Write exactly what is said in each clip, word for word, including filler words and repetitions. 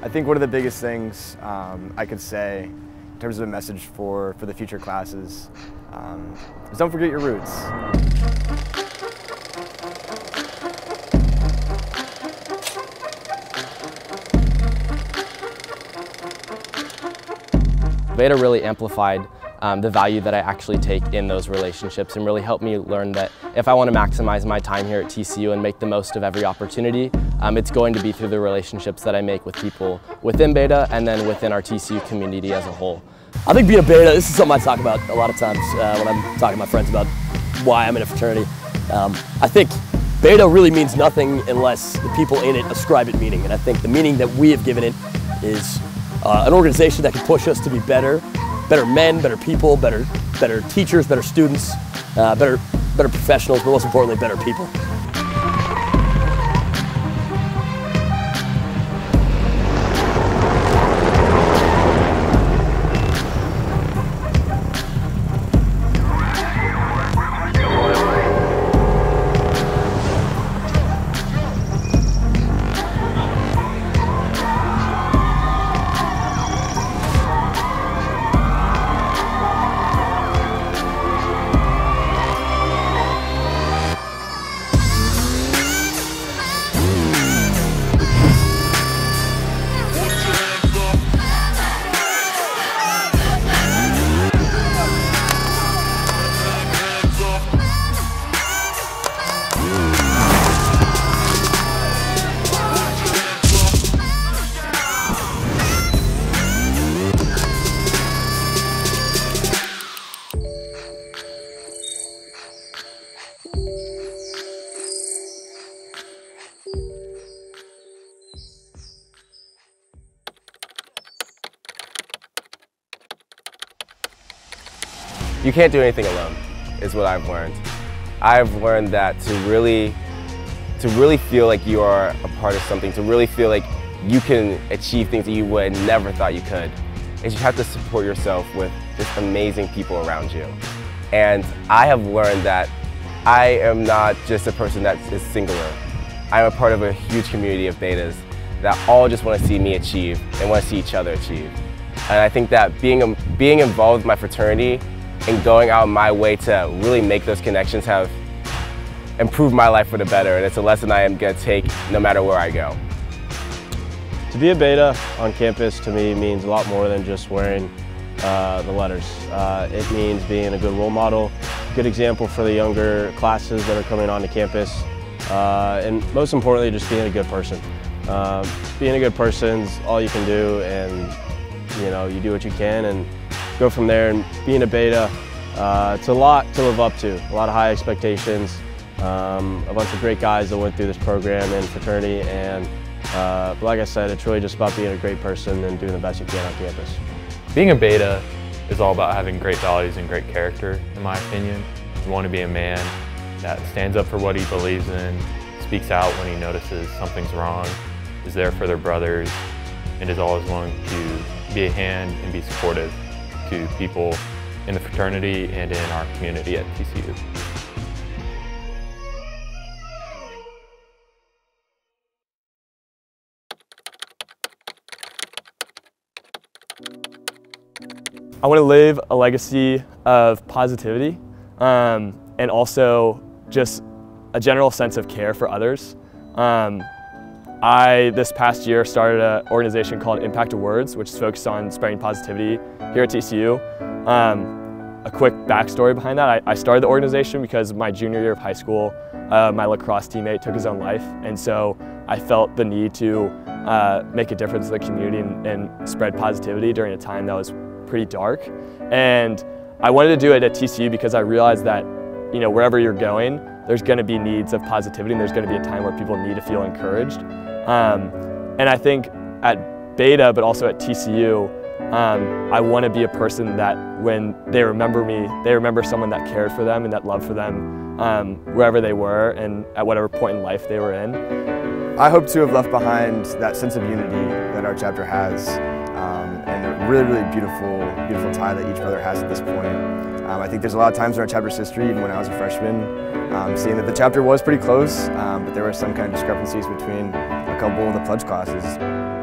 think one of the biggest things um, I could say in terms of a message for, for the future classes um, is don't forget your roots. Beta really amplified um, the value that I actually take in those relationships and really helped me learn that if I want to maximize my time here at T C U and make the most of every opportunity, um, it's going to be through the relationships that I make with people within Beta and then within our T C U community as a whole. I think being a Beta, this is something I talk about a lot of times uh, when I'm talking to my friends about why I'm in a fraternity. Um, I think Beta really means nothing unless the people in it ascribe it meaning, and I think the meaning that we have given it is uh, an organization that can push us to be better, better men, better people, better, better teachers, better students, uh, better, better professionals, but most importantly, better people. You can't do anything alone, is what I've learned. I've learned that to really, to really feel like you are a part of something, to really feel like you can achieve things that you would never thought you could, is you have to support yourself with just amazing people around you. And I have learned that I am not just a person that is singular. I'm a part of a huge community of Betas that all just want to see me achieve and want to see each other achieve. And I think that being, being involved with my fraternity and going out my way to really make those connections have improved my life for the better, and it's a lesson I am going to take no matter where I go. To be a Beta on campus to me means a lot more than just wearing uh, the letters. Uh, it means being a good role model, good example for the younger classes that are coming onto campus, uh, and most importantly, just being a good person. Um, being a good person's all you can do, and you know, you do what you can and go from there. And being a Beta, uh, it's a lot to live up to, a lot of high expectations, um, a bunch of great guys that went through this program and fraternity, and uh, like I said, it's really just about being a great person and doing the best you can on campus. Being a Beta is all about having great values and great character, in my opinion. You want to be a man that stands up for what he believes in, speaks out when he notices something's wrong, is there for their brothers, and is always willing to be a hand and be supportive to people in the fraternity and in our community at T C U. I want to live a legacy of positivity um, and also just a general sense of care for others. Um, I, this past year, started an organization called Impact of Words, which is focused on spreading positivity here at T C U. Um, a quick backstory behind that, I, I started the organization because my junior year of high school, uh, my lacrosse teammate took his own life, and so I felt the need to uh, make a difference in the community and, and spread positivity during a time that was pretty dark. And I wanted to do it at T C U because I realized that, you know, wherever you're going, there's going to be needs of positivity, and there's going to be a time where people need to feel encouraged. Um, and I think at Beta, but also at T C U, um, I want to be a person that when they remember me, they remember someone that cared for them and that loved for them um, wherever they were and at whatever point in life they were in. I hope to have left behind that sense of unity that our chapter has, um, and a really, really beautiful, beautiful tie that each brother has at this point. Um, I think there's a lot of times in our chapter's history, even when I was a freshman, um, seeing that the chapter was pretty close, um, but there were some kind of discrepancies between a couple of the pledge classes.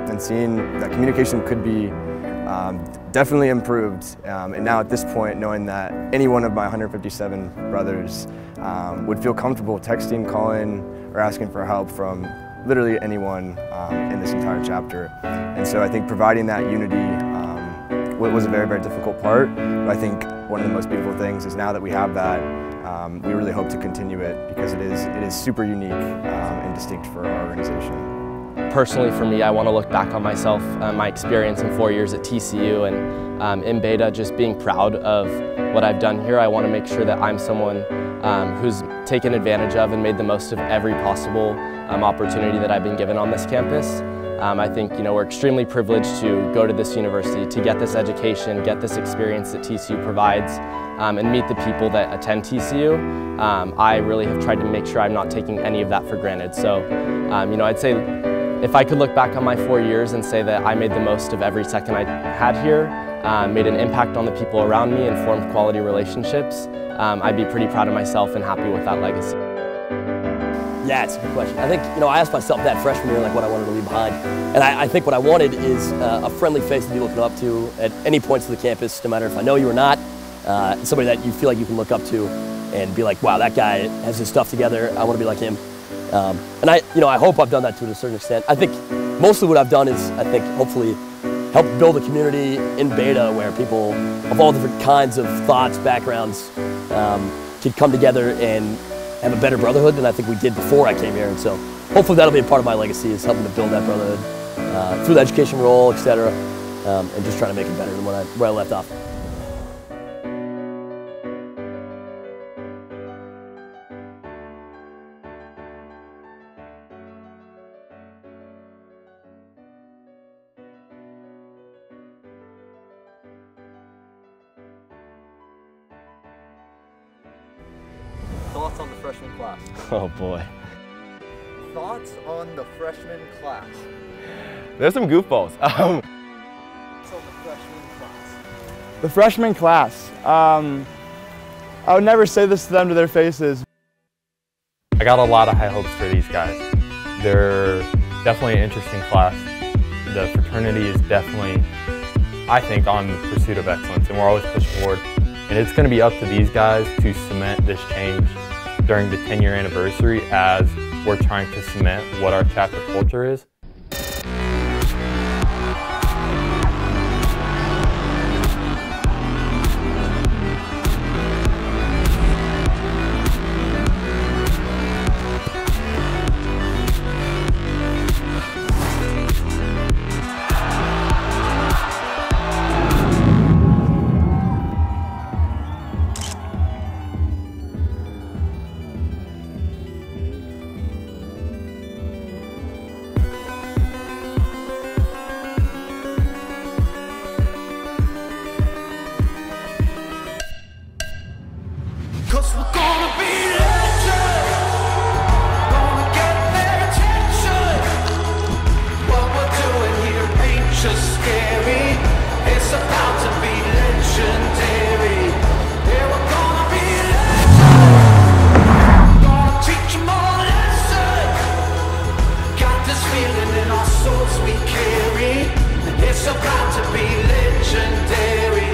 and seeing that communication could be um, definitely improved. Um, and now at this point, knowing that any one of my one hundred fifty-seven brothers um, would feel comfortable texting, calling, or asking for help from literally anyone um, in this entire chapter. And so I think providing that unity um, was a very, very difficult part. But I think one of the most beautiful things is now that we have that, um, we really hope to continue it because it is, it is super unique um, and distinct for our organization. Personally, for me, I want to look back on myself, uh, my experience in four years at T C U and um, in Beta, just being proud of what I've done here. I want to make sure that I'm someone um, who's taken advantage of and made the most of every possible um, opportunity that I've been given on this campus. Um, I think you know we're extremely privileged to go to this university, to get this education, get this experience that T C U provides, um, and meet the people that attend T C U. Um, I really have tried to make sure I'm not taking any of that for granted. So, um, you know, I'd say if I could look back on my four years and say that I made the most of every second I had here, uh, made an impact on the people around me, and formed quality relationships, um, I'd be pretty proud of myself and happy with that legacy. Yeah, it's a good question. I think, you know, I asked myself that freshman year, like what I wanted to leave behind. And I, I think what I wanted is uh, a friendly face to be looking up to at any points of the campus, no matter if I know you or not. Uh, somebody that you feel like you can look up to and be like, wow, that guy has his stuff together. I want to be like him. Um, and I, you know, I hope I've done that to a certain extent. I think mostly what I've done is, I think, hopefully help build a community in Beta where people of all different kinds of thoughts, backgrounds, um, can come together and have a better brotherhood than I think we did before I came here. And so hopefully that'll be a part of my legacy, is helping to build that brotherhood uh, through the education role, et cetera, um, and just trying to make it better than when I, where I left off. Thoughts on the freshman class? Oh boy. Thoughts on the freshman class? There's some goofballs. Um, Thoughts on the freshman class? The freshman class. Um, I would never say this to them to their faces. I got a lot of high hopes for these guys. They're definitely an interesting class. The fraternity is definitely, I think, on the pursuit of excellence, and we're always pushing forward. And it's going to be up to these guys to cement this change during the ten year anniversary as we're trying to cement what our chapter culture is. Cause we're gonna be legends, gonna get their attention. What we're doing here ain't just scary, it's about to be legendary. Yeah, we're gonna be legends, gonna teach them all a lesson. Got this feeling in our souls we carry, it's about to be legendary.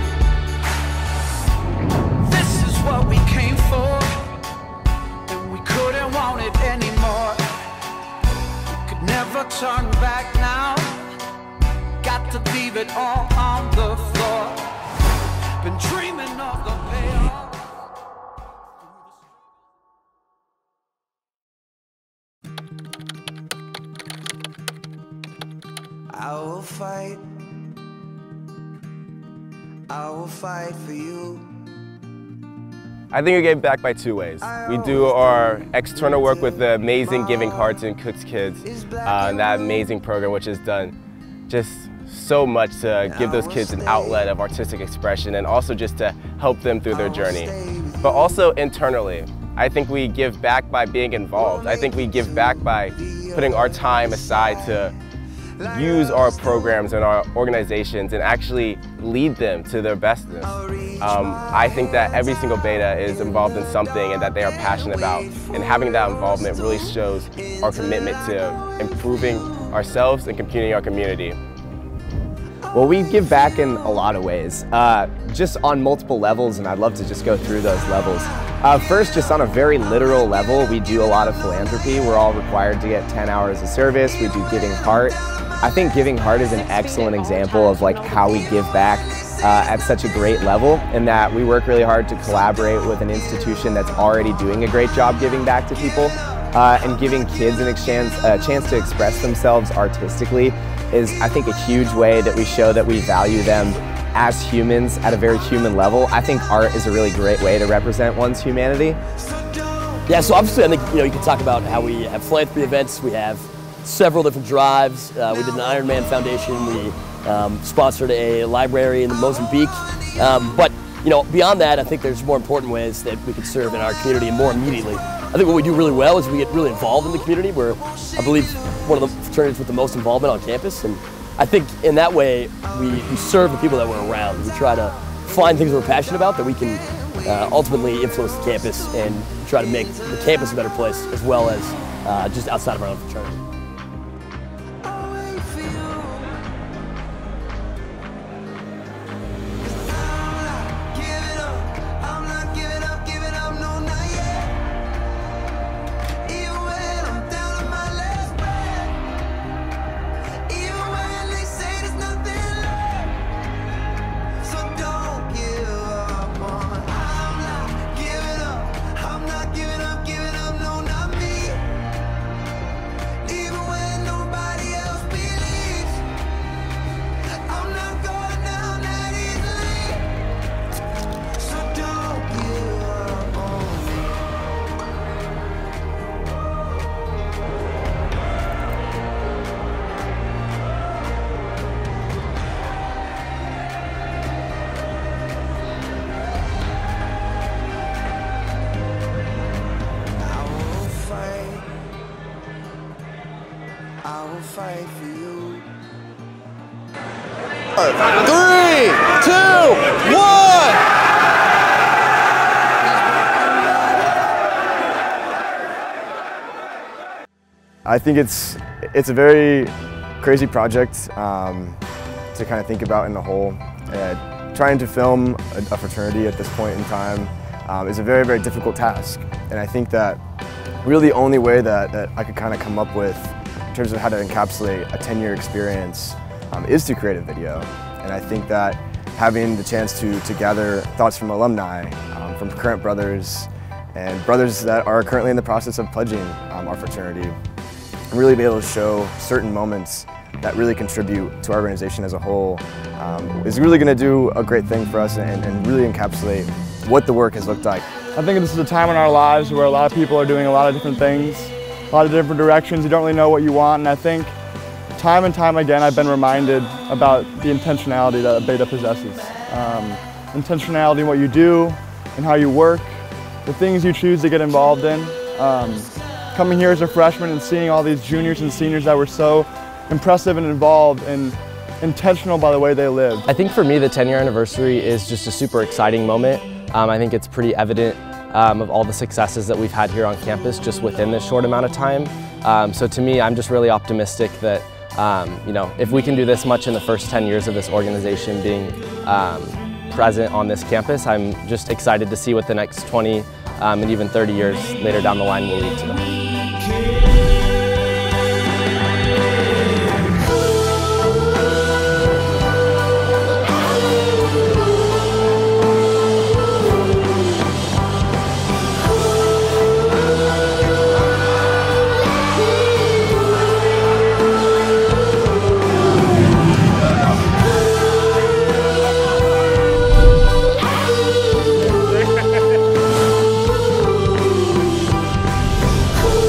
What we came for, and we couldn't want it anymore. We could never turn back now. Got to leave it all on the floor. Been dreaming of the payoff. I will fight. I will fight for you. I think we give back by two ways. We do our external work with the amazing Giving Hearts and Cooks Kids, uh, and that amazing program which has done just so much to give those kids an outlet of artistic expression and also just to help them through their journey. But also internally, I think we give back by being involved. I think we give back by putting our time aside to use our programs and our organizations and actually lead them to their bestness. Um, I think that every single beta is involved in something and that they are passionate about, and having that involvement really shows our commitment to improving ourselves and computing our community. Well, we give back in a lot of ways, uh, just on multiple levels, and I'd love to just go through those levels. Uh, first, just on a very literal level, we do a lot of philanthropy. We're all required to get ten hours of service. We do Giving Heart. I think Giving Heart is an excellent example of like how we give back uh, at such a great level, in that we work really hard to collaborate with an institution that's already doing a great job giving back to people, uh, and giving kids an chance, a chance to express themselves artistically is, I think, a huge way that we show that we value them as humans at a very human level. I think art is a really great way to represent one's humanity. Yeah, so obviously I think, you know, you can talk about how we have philanthropy events, we have several different drives. Uh, we did an Iron Man Foundation, we um, sponsored a library in Mozambique. Um, but, you know, beyond that, I think there's more important ways that we could serve in our community and more immediately. I think what we do really well is we get really involved in the community. We're, I believe, one of the fraternities with the most involvement on campus. And I think in that way, we, we serve the people that we're around. We try to find things we're passionate about that we can uh, ultimately influence the campus and try to make the campus a better place, as well as uh, just outside of our own fraternity. Fight for you. Three, two, one. I think it's it's a very crazy project um, to kind of think about in the whole. Uh, trying to film a, a fraternity at this point in time um, is a very, very difficult task, and I think that really the only way that, that I could kind of come up with in terms of how to encapsulate a ten-year experience um, is to create a video. And I think that having the chance to, to gather thoughts from alumni, um, from current brothers, and brothers that are currently in the process of pledging um, our fraternity, and really be able to show certain moments that really contribute to our organization as a whole um, is really going to do a great thing for us and, and really encapsulate what the work has looked like. I think this is a time in our lives where a lot of people are doing a lot of different things, a lot of different directions. You don't really know what you want, and I think time and time again I've been reminded about the intentionality that a beta possesses. Um, intentionality in what you do and how you work, the things you choose to get involved in. Um, coming here as a freshman and seeing all these juniors and seniors that were so impressive and involved and intentional by the way they lived. I think for me the ten year anniversary is just a super exciting moment. Um, I think it's pretty evident Um, of all the successes that we've had here on campus just within this short amount of time. Um, so to me, I'm just really optimistic that um, you know, if we can do this much in the first ten years of this organization being um, present on this campus, I'm just excited to see what the next twenty um, and even thirty years later down the line will lead to. Cool.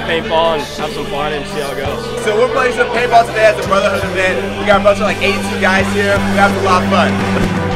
paintball and have some fun and see how it goes. So we're playing some paintball today as a brotherhood event. We got a bunch of like eighty-two guys here. We have a lot of fun.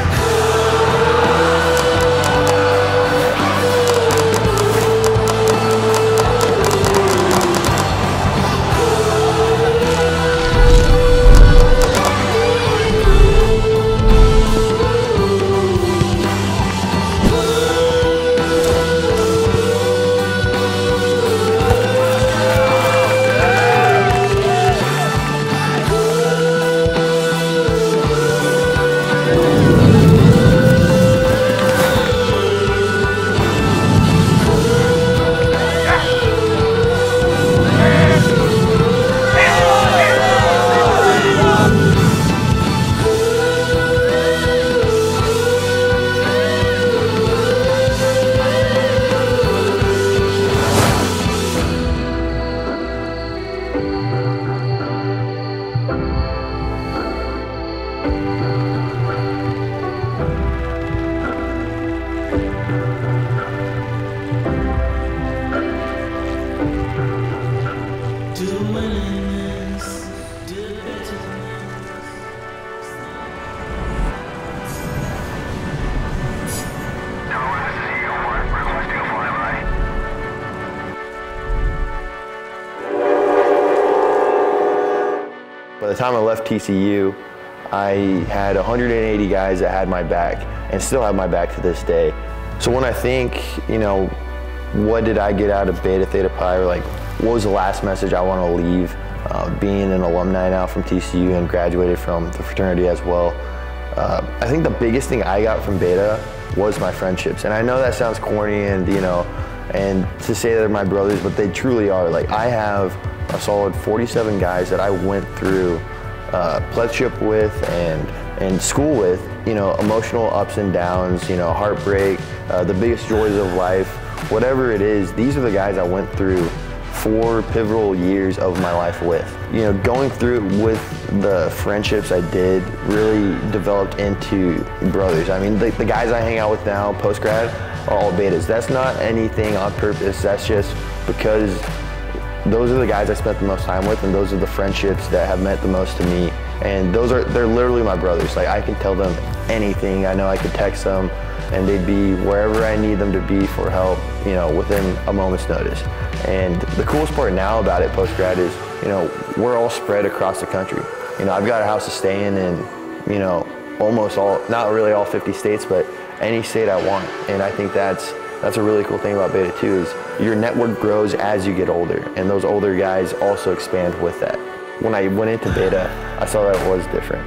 By the time I left T C U, I had one hundred eighty guys that had my back and still have my back to this day. So when I think, you know, what did I get out of Beta Theta Pi, or like, what was the last message I want to leave, uh, being an alumni now from T C U and graduated from the fraternity as well. Uh, I think the biggest thing I got from Beta was my friendships. And I know that sounds corny and, you know, and to say they're my brothers, but they truly are. Like, I have a solid forty-seven guys that I went through uh, pledship with and and school with, you know, emotional ups and downs, you know, heartbreak, uh, the biggest joys of life, whatever it is. These are the guys I went through four pivotal years of my life with. You know, going through it with the friendships I did really developed into brothers. I mean, the, the guys I hang out with now, post-grad, are all Betas. That's not anything on purpose. That's just because those are the guys I spent the most time with, and those are the friendships that have meant the most to me. And those are, they're literally my brothers. Like, I can tell them anything. I know I could text them and they'd be wherever I need them to be for help, you know, within a moment's notice. And the coolest part now about it post-grad is, you know, we're all spread across the country. You know, I've got a house to stay in in, you know, almost all, not really all fifty states, but any state I want. And I think that's, that's a really cool thing about Beta too, is your network grows as you get older, and those older guys also expand with that. When I went into Beta, I saw that it was different.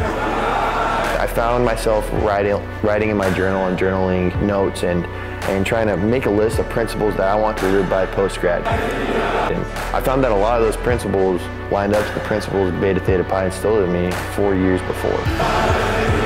I found myself writing, writing in my journal and journaling notes and, and trying to make a list of principles that I want to live by post-grad. And I found that a lot of those principles lined up to the principles Beta Theta Pi instilled in me four years before.